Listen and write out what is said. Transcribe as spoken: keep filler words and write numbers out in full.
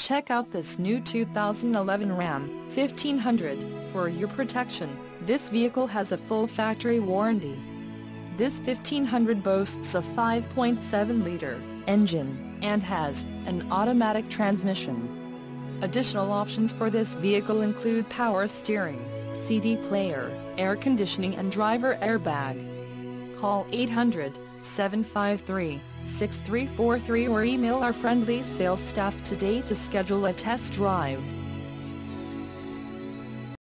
Check out this new two thousand eleven Ram fifteen hundred. For your protection, this vehicle has a full factory warranty. This fifteen hundred boasts a five point seven liter engine, and has an automatic transmission. Additional options for this vehicle include power steering, C D player, air conditioning and driver airbag. Call eight hundred, seven five three, six three four three or email our friendly sales staff today to schedule a test drive.